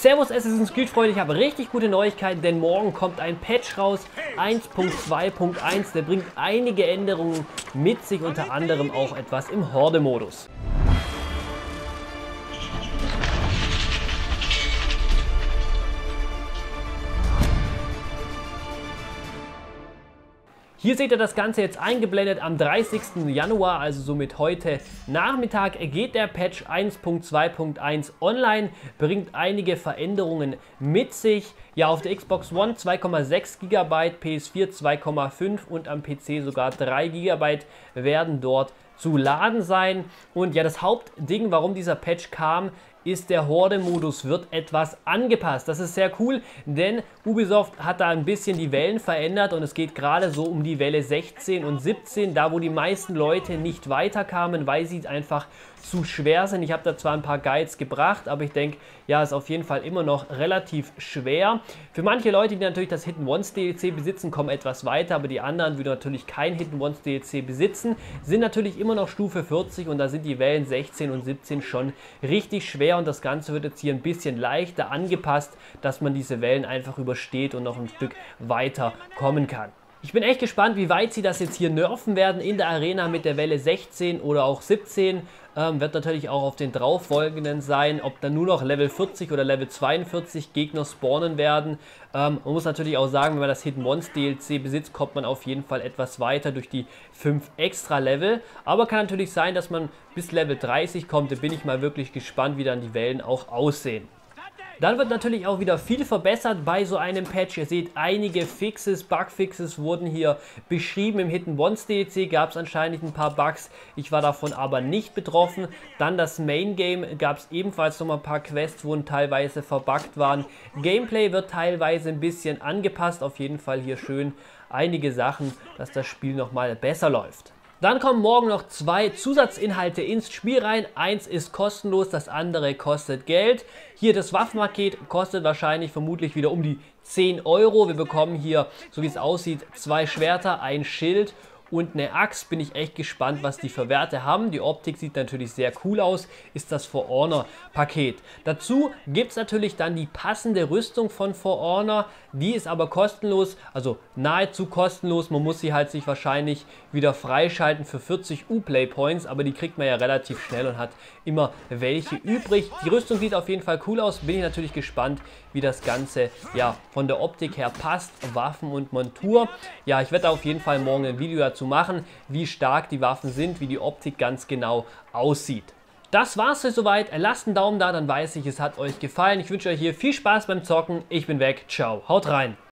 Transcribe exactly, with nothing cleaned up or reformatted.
Servus Assassin's Creed Freunde, ich habe richtig gute Neuigkeiten, denn morgen kommt ein Patch raus, eins Punkt zwei Punkt eins, der bringt einige Änderungen mit sich, unter anderem auch etwas im Horde-Modus. Hier seht ihr das Ganze jetzt eingeblendet am dreißigsten Januar, also somit heute Nachmittag, geht der Patch eins Punkt zwei Punkt eins online, bringt einige Veränderungen mit sich. Ja, auf der Xbox One zwei Komma sechs Gigabyte, P S vier zwei Komma fünf und am P C sogar drei Gigabyte werden dort zu laden sein. Und ja, das Hauptding, warum dieser Patch kam, ist, der Horde-Modus wird etwas angepasst. Das ist sehr cool, denn Ubisoft hat da ein bisschen die Wellen verändert und es geht gerade so um die Welle sechzehn und siebzehn, da wo die meisten Leute nicht weiterkamen, weil sie einfach zu schwer sind. Ich habe da zwar ein paar Guides gebracht, aber ich denke, ja, ist auf jeden Fall immer noch relativ schwer. Für manche Leute, die natürlich das Hidden Ones D L C besitzen, kommen etwas weiter, aber die anderen, die natürlich kein Hidden Ones D L C besitzen, sind natürlich immer noch Stufe vierzig und da sind die Wellen sechzehn und siebzehn schon richtig schwer und das Ganze wird jetzt hier ein bisschen leichter angepasst, dass man diese Wellen einfach übersteht und noch ein Stück weiter kommen kann. Ich bin echt gespannt, wie weit sie das jetzt hier nerven werden in der Arena mit der Welle sechzehn oder auch siebzehn. Ähm, wird natürlich auch auf den darauffolgenden sein, ob dann nur noch Level vierzig oder Level zweiundvierzig Gegner spawnen werden. Ähm, man muss natürlich auch sagen, wenn man das Hidden Ones D L C besitzt, kommt man auf jeden Fall etwas weiter durch die fünf extra Level. Aber kann natürlich sein, dass man bis Level dreißig kommt. Da bin ich mal wirklich gespannt, wie dann die Wellen auch aussehen. Dann wird natürlich auch wieder viel verbessert bei so einem Patch. Ihr seht, einige Fixes, Bugfixes wurden hier beschrieben. Im Hidden Ones D L C gab es anscheinend ein paar Bugs. Ich war davon aber nicht betroffen. Dann das Main Game gab es ebenfalls noch mal ein paar Quests, wo teilweise verbuggt waren. Gameplay wird teilweise ein bisschen angepasst. Auf jeden Fall hier schön einige Sachen, dass das Spiel noch mal besser läuft. Dann kommen morgen noch zwei Zusatzinhalte ins Spiel rein. Eins ist kostenlos, das andere kostet Geld. Hier das Waffenpaket kostet wahrscheinlich vermutlich wieder um die zehn Euro. Wir bekommen hier, so wie es aussieht, zwei Schwerter, ein Schild und eine Axt. Bin ich echt gespannt, was die für Werte haben. Die Optik sieht natürlich sehr cool aus, ist das For Honor Paket. Dazu gibt es natürlich dann die passende Rüstung von For Honor. Die ist aber kostenlos, also nahezu kostenlos. Man muss sie halt sich wahrscheinlich wieder freischalten für vierzig Uplay Points, aber die kriegt man ja relativ schnell und hat immer welche übrig. Die Rüstung sieht auf jeden Fall cool aus. Bin ich natürlich gespannt, wie das Ganze ja von der Optik her passt. Waffen und Montur. Ja, ich werde auf jeden Fall morgen ein Video dazu machen, wie stark die Waffen sind, wie die Optik ganz genau aussieht. Das war's für soweit. Lasst einen Daumen da, dann weiß ich, es hat euch gefallen. Ich wünsche euch hier viel Spaß beim Zocken. Ich bin weg. Ciao. Haut rein.